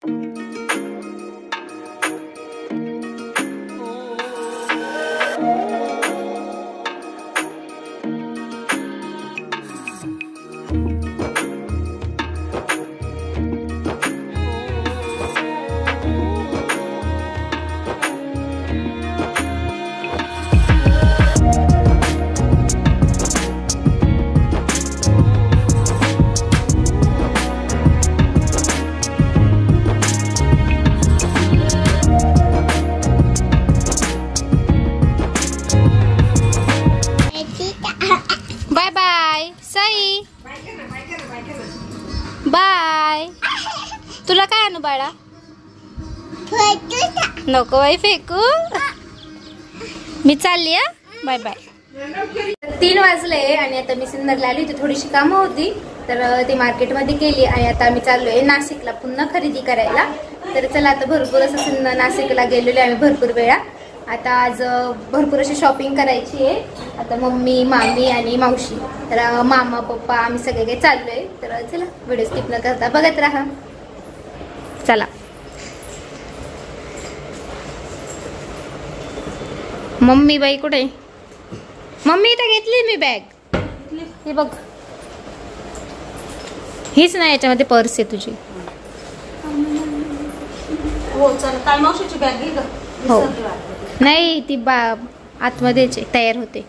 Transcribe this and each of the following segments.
Bye bye Sai, bye. तुला काय आणू बाळा? नको बाई फेकू. मी चालली. Bye bye. 3 वाजले आणि आता मी सिन्नरला आली होती. थोडीशी कामं होती तर ती मार्केटमध्ये केली आणि आता आम्ही चाललोय नाशिकला पुन्हा खरेदी करायला. तर चला आता भरपूर असं नाशिकला गेलेलो आम्ही भरपूर वेळा. आता आज भरपूर अशी शॉपिंग करायची आहे. आता मम्मी, मामी आणि मावशी, तर मामा, पप्पा आम्ही सगळे काही चाललोय. तर चला व्हिडिओ स्किप न करता बघत राहा. चला. मम्मी बाई कुठे? मम्मी इथं घेतली मी बॅग. हे बघ, हीच नाही, याच्यामध्ये पर्स आहे तुझी. हो चल. काय मावशीची बॅग घे ग. हो नाही, ती आतमध्येच तयार होते.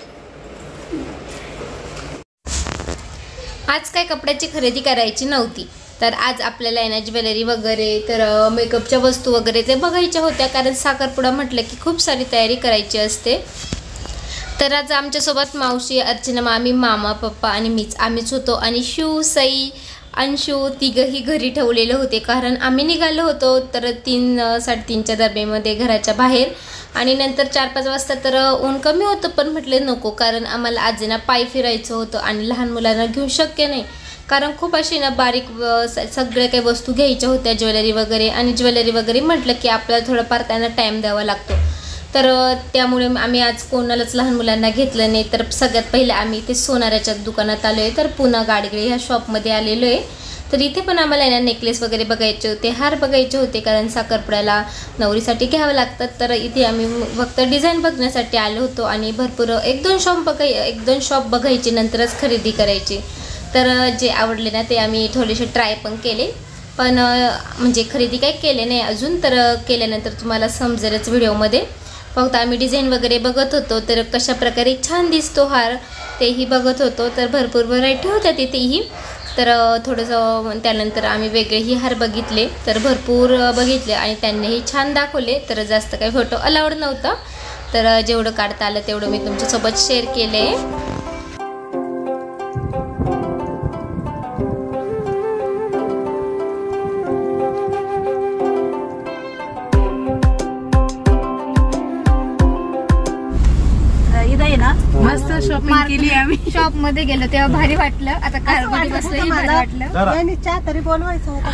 आज काय कपड्याची खरेदी करायची नव्हती, तर आज आपल्याला आहे ना ज्वेलरी वगैरे, तर मेकअपच्या वस्तू वगैरे ते बघायच्या होत्या. कारण साखरपुडा म्हटलं की खूप सारी तयारी करायची असते. तर आज आमच्यासोबत मावशी, अर्चना मामी, मामा, पप्पा आणि मीच, आम्हीच होतो. आणि शिव, सई, अंशू तिघही घरी ठेवलेले होते. कारण आम्ही निघालो होतो तर 3-3:30च्या दरम्यानमध्ये घराच्या बाहेर. आणि नंतर 4-5 वाजता तर ऊन कमी होतं, पण म्हटले नको, कारण आम्हाला आज ना पायी फिरायचं होतं आणि लहान मुलांना घेऊ शक्य नाही. कारण खूप अशी ना बारीक सगळे काही वस्तू घ्यायच्या होत्या, ज्वेलरी वगैरे. आणि ज्वेलरी वगैरे म्हटलं की आपल्याला थोडंफार त्यांना टाईम द्यावा लागतो. तर त्यामुळे आम्ही आज कोणालाच लहान मुलांना घेतलं नाही. तर सगळ्यात पहिले आम्ही इथे सोनाराच्या दुकानात आलो आहे. तर पुन्हा गाडगिळे ह्या शॉपमध्ये आलेलो आहे. तर इथे पण आम्हाला ना नेकलेस वगैरे बघायचे होते, हार बघायचे होते, कारण साखरपुड्याला नवरीसाठी घ्यावं लागतात. तर इथे आम्ही फक्त डिझाईन बघण्यासाठी आलो होतो आणि भरपूर 1-2 शॉप बघायचे, नंतरच खरेदी करायची. तर जे आवडले ना ते आम्ही थोडेसे ट्राय पण केले, पण म्हणजे खरेदी काही केले नाही अजून. तर केल्यानंतर तुम्हाला समजेलच व्हिडिओमध्ये. फक्त आम्ही डिझाईन वगैरे बघत होतो, तर कशा प्रकारे छान दिसतो हार तेही बघत होतो. तर भरपूर व्हरायटी होत्या तिथेही. तर थोडंसं त्यानंतर आम्ही वेगळेही हार बघितले, तर भरपूर बघितले आणि त्यांनीही छान दाखवले. तर जास्त काही फोटो अलाउड नव्हता, तर जेवढं काढता आलं तेवढं मी तुमच्यासोबत शेअर केले. मस्त शॉपिंग केली आम्ही. शॉप मध्ये गेलो तेव्हा भारी वाटलं. आता कारमध्ये बसलं भारी वाटलं. चहा तरी बोलवायचं होतं.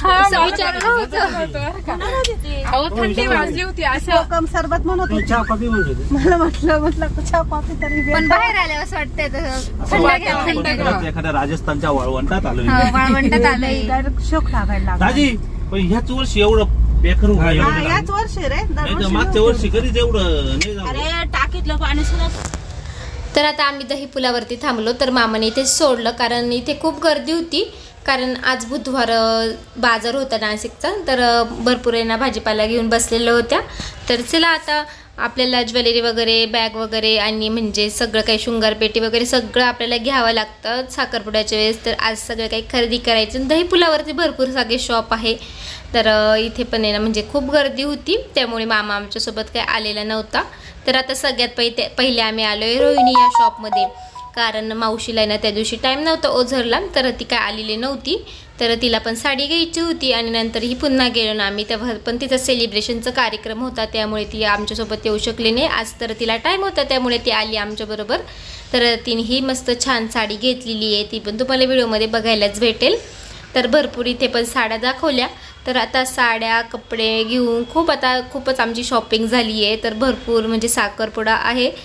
थंडी वाजली होती. असं सरबत म्हणत होती. मला म्हटलं चहा कॉफी तरी. पण बाहेर आल्यावर असं वाटतंय एखाद्या राजस्थानच्या वाळवंटात आलोय. वाळवंटात आलोय. डायरेक्ट शोक लागायला लागला. पण ह्याच वर्षी एवढं बेकार होऊन याच वर्षी रे. मागच्या वर्षी कधीच एवढं नाही झालं. अरे टाकीतलं पाणी सुद्धा. तर आता आम्ही दही पुलावरती थांबलो. तर मामाने इथे सोडलं, कारण इथे खूप गर्दी होती. कारण आज बुधवार बाजार होता नाशिकचा. तर भरपूर आहे ना भाजीपाला घेऊन बसलेल्या होत्या. तर चला आता आपल्याला ज्वेलरी वगैरे, बॅग वगैरे आणि म्हणजे सगळं काही शृंगारपेटी वगैरे सगळं आपल्याला घ्यावं लागतं साखरपुड्याच्या वेळेस. तर आज सगळं काही खरेदी करायचं. दही पुलावरती भरपूर सगळे शॉप आहे. तर इथे पण आहे ना म्हणजे खूप गर्दी होती, त्यामुळे मामा आमच्यासोबत काही आलेला नव्हता. तर आता सगळ्यात पहिले आम्ही आलो आहे रोहिणी या शॉपमध्ये, कारण मावशीला ना त्या दिवशी टाईम नव्हता ओझरला, तर ती काय आलेली नव्हती. तर तिला पण साडी घ्यायची होती आणि नंतर ही पुन्हा गेलो ना आम्ही. तेव्हा पण तिचा सेलिब्रेशनचा कार्यक्रम होता, त्यामुळे ती आमच्यासोबत येऊ शकली नाही. आज तर तिला टाईम होता त्यामुळे ती आली आमच्याबरोबर. तर तिने ही मस्त छान साडी घेतलेली आहे, ती पण तुम्हाला व्हिडिओमध्ये बघायलाच भेटेल. तर भरपूर इथे पण साड्या दाखवल्या. तर आता साड्या, कपडे घेऊन खूपच आमची शॉपिंग झाली आहे. तर भरपूर म्हणजे साखरपुडा आहे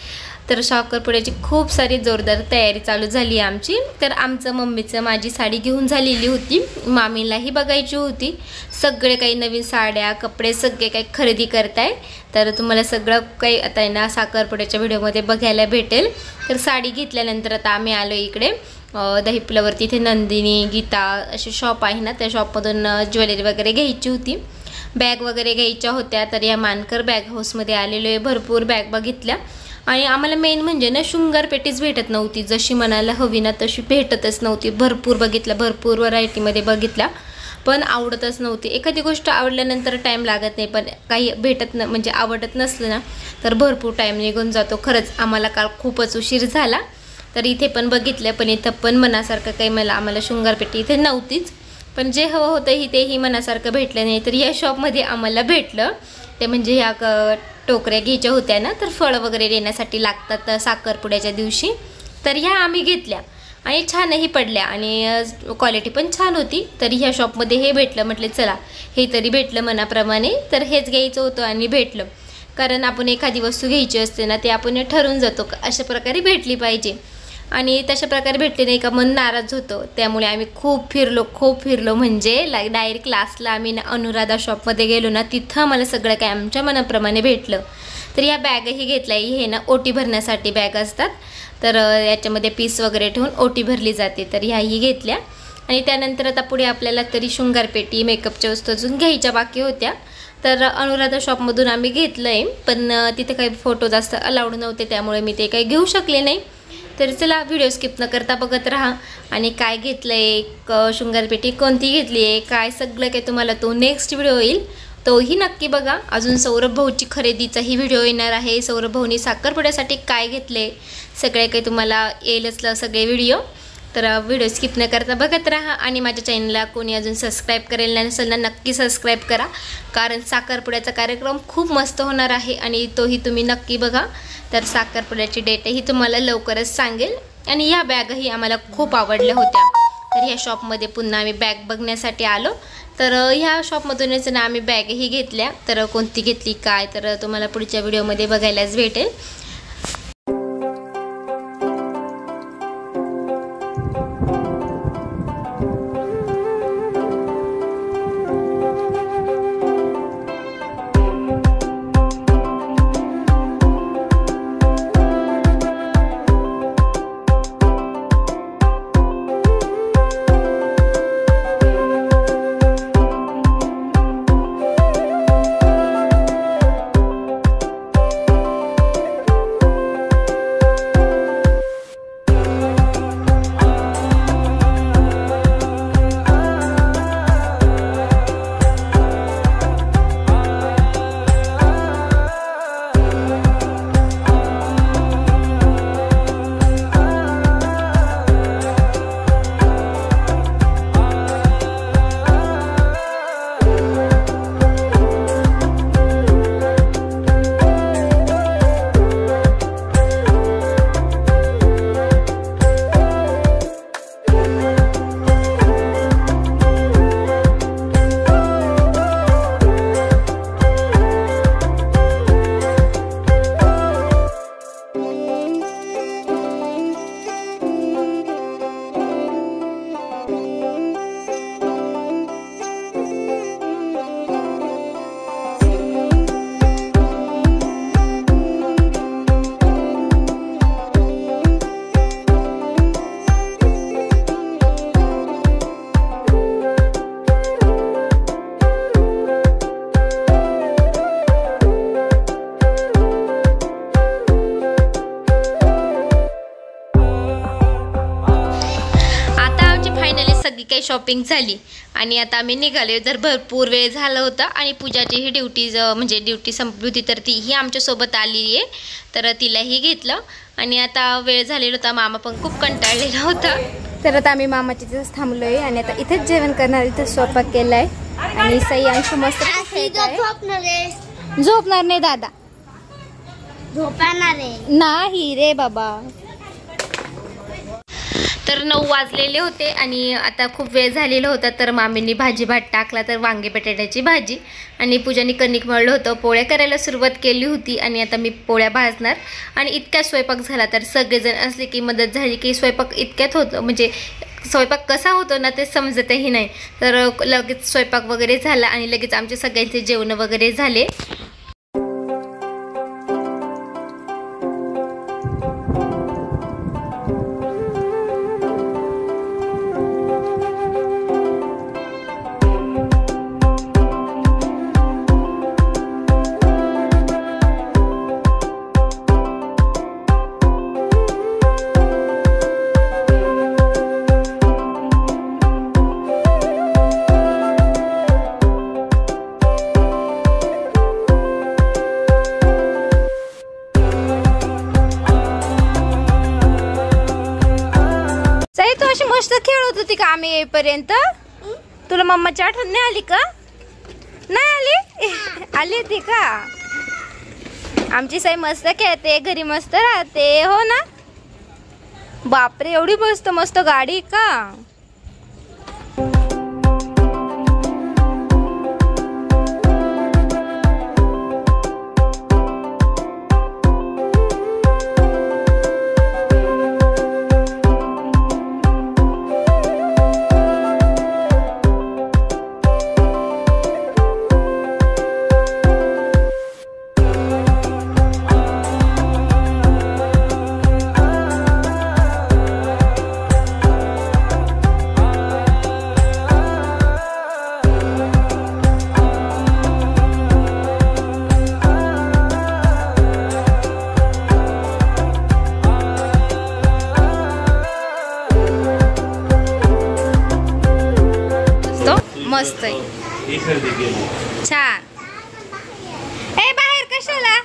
तर साखरपुड्याची खूप सारी जोरदार तयारी चालू झाली आहे आमची. तर आमचं मम्मीचं माझी साडी घेऊन झालेली होती, मामीलाही बघायची होती. सगळे काही नवीन साड्या कपडे सगळे काही खरेदी करताय. तर तुम्हाला सगळं काही आता आहे ना साखरपुड्याच्या व्हिडिओमध्ये बघायला भेटेल. तर साडी घेतल्यानंतर आता आम्ही आलो इकडे दहीपुलावरती. इथे नंदिनी गीता असे शॉप आहे ना, त्या शॉपमधून ज्वेलरी वगैरे घ्यायची होती, बॅग वगैरे घ्यायच्या होत्या. तर या मानकर बॅग हाऊसमध्ये आलेलो आहे. भरपूर बॅग बघितल्या आणि आम्हाला मेन म्हणजे ना शृंगार पेटीच भेटत नव्हती, जशी मनाला हवी ना तशी भेटतच नव्हती. भरपूर बघितलं, भरपूर व्हरायटीमध्ये बघितल्या, पण आवडतच नव्हती. एखादी गोष्ट आवडल्यानंतर टाईम लागत नाही, पण काही भेटत म्हणजे आवडत नसलं ना तर भरपूर टाईम निघून जातो. खरंच आम्हाला काल खूपच उशीर झाला. तर इथे पण बघितलं, पण इथं पण मनासारखं काही आम्हाला शृंगारपेटी इथे नव्हतीच. पण जे हवं होतं तेही मनासारखं भेटलं नाही. तर या शॉपमध्ये आम्हाला भेटलं ते म्हणजे ह्या टोकऱ्या घ्यायच्या होत्या ना, तर फळं वगैरे देण्यासाठी लागतात साखरपुड्याच्या दिवशी. तर ह्या आम्ही घेतल्या आणि छानही पडल्या आणि क्वालिटी पण छान होती. तरी ह्या शॉपमध्ये हे भेटलं. म्हटले चला हे तरी भेटलं मनाप्रमाणे, तर हेच घ्यायचं होतं आणि भेटलं. कारण आपण एखादी वस्तू घ्यायची असते ना, ते आपण ठरवून जातो अशा प्रकारे भेटली पाहिजे आणि तशा प्रकारे भेटले नाही का मन नाराज होतं. त्यामुळे आम्ही खूप फिरलो म्हणजे डायरेक्ट क्लासला आम्ही अनुराधा शॉपमध्ये गेलो ना, तिथं मला सगळं काय आमच्या मनाप्रमाणे भेटलं. तर या बॅगही घेतल्या. हे ना ओटी भरण्यासाठी बॅग असतात, तर याच्यामध्ये पीस वगैरे ठेवून ओटी भरली जाते. तर ह्याही घेतल्या आणि त्यानंतर आता पुढे आपल्याला तरी शृंगारपेटी मेकअपच्या वस्तू अजून घ्यायच्या बाकी होत्या. तर अनुराधा शॉपमधून आम्ही घेतलं आहे, पण तिथे काही फोटो जास्त अलाउड नव्हते, त्यामुळे मी ते काही घेऊ शकले नाही. तर चला व्हिडिओ स्किप न करता बघत राहा. आणि काय घेतलं आहे, शृंगारपेटी कोणती घेतली आहे, काय सगळं काही तुम्हाला तो नेक्स्ट व्हिडिओ येईल, तोही नक्की बघा. अजून सौरभ भाऊची खरेदीचाही व्हिडिओ येणार आहे. सौरभ भाऊनी साखरपुड्यासाठी काय घेतले सगळे काही तुम्हाला येईलच सगळे व्हिडिओ. तर व्हिडिओ स्किप न करता बघत राहा. आणि माझ्या चॅनलला कोणी अजून सबस्क्राईब करेल नसेल ना, नक्की सबस्क्राईब करा, कारण साखरपुड्याचा कार्यक्रम खूप मस्त होणार आहे आणि तोही तुम्ही नक्की बघा. तर साखरपुड्याची डेटही तुम्हाला लवकरच सांगेल. आणि ह्या बॅगही आम्हाला खूप आवडल्या होत्या. तर ह्या शॉपमध्ये पुन्हा आम्ही बॅग बघण्यासाठी आलो. तर ह्या शॉपमधूनच ना आम्ही बॅगही घेतल्या. तर कोणती घेतली काय तर तुम्हाला पुढच्या व्हिडिओमध्ये बघायलाच भेटेल. काही शॉपिंग झाली आणि आता आम्ही निघाले. तर भरपूर वेळ झाला होता आणि पूजाची ही ड्युटी संपली होती, तर तीही आमच्यासोबत आली आहे. तर तिलाही घेतलं आणि आता वेळ झालेला होता. मामा पण खूप कंटाळलेला होता. तर आता आम्ही मामाच्या तिथेच थांबलो आहे आणि आता इथेच जेवण करणार. इथं स्वयंपाक केला आहे आणि सई अंशू मस्त झोपणार नाही दादा, झोपणार नाही रे बाबा. तर 9 वाजलेले होते आणि आता खूप वेळ झालेला होता, तर मामींनी भाजी भात टाकला, तर वांगे बटाट्याची भाजी, आणि पूजानी कणिक मळलं होतं, पोळ्या करायला सुरुवात केली होती आणि आता मी पोळ्या भाजणार. आणि इतक्या स्वयंपाक झाला, तर सगळेजण असले की मदत झाली की स्वयंपाक इतक्यात होतं, म्हणजे स्वयंपाक कसा होतो ना ते समजतही नाही. तर लगेच स्वयंपाक वगैरे झाला आणि लगेच आमचे सगळ्यांचे जेवण वगैरे झाले. अशी मस्त खेळत होती का आम्ही येईपर्यंत? तुला मम्माची आठवण नाही आली का? नाही आली? आली होती का? आमची साई मस्त खेळते, घरी मस्त राहते, हो ना? बापरे, एवढी मस्त मस्त गाडी का? मस्त आहे, छान. ए बाहेर कशाला?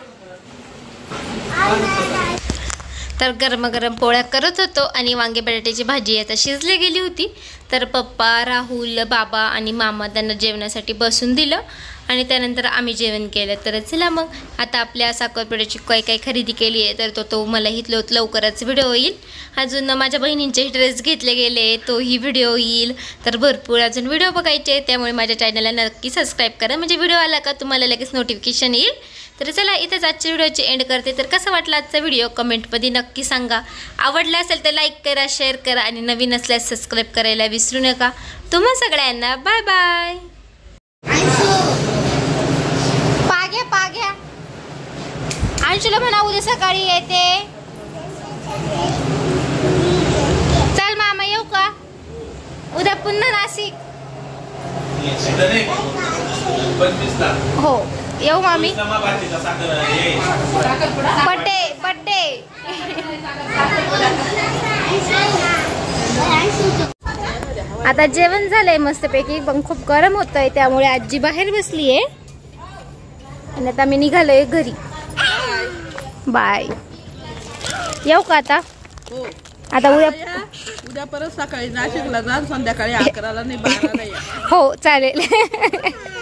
तर गरम पोळ्या करत होतो आणि वांगे बटाट्याची भाजी आता शिजली गेली होती. तर पप्पा, राहुल, बाबा आणि मामा त्यांना जेवणासाठी बसून दिलं आणि त्यानंतर आम्ही जेवण केलं. तर चला मग आता आपल्या साखरपुड्याची काय खरेदी केली आहे तर तो मला लवकरच व्हिडिओ येईल. अजून माझ्या बहिणींचे ड्रेस घेतले गेले, तोही व्हिडिओ येईल. तर भरपूर अजून व्हिडिओ बघायचे, त्यामुळे माझ्या चॅनलला नक्की सबस्क्राईब करा, म्हणजे व्हिडिओ आला का तुम्हाला लगेच नोटिफिकेशन येईल. तर चला इथेच आजच्या व्हिडिओची एंड करते. तर कसा वाटला आजचा व्हिडिओ कमेंटमध्ये नक्की सांगा. आवडला असेल तर लाईक करा, शेअर करा आणि नवीन असल्यास सबस्क्राईब करायला विसरू नका. तुम्हा सगळ्यांना बाय बाय. पाग्या अंशुला म्हणा उद्या सकाळी येते. चल मामा, येऊ का उद्या पुन्हा नाशिक? हो येऊ मामी. बड्डे आता जेवण झालंय मस्तपैकी, पण खूप गरम होतंय त्यामुळे आजी बाहेर बसलीये आणि आता मी निघालोय घरी. बाय. येऊ का आता? आता उद्या परत सकाळी नाशिकला जा, संध्याकाळी 11ला नाही 12ला. हो चालेल.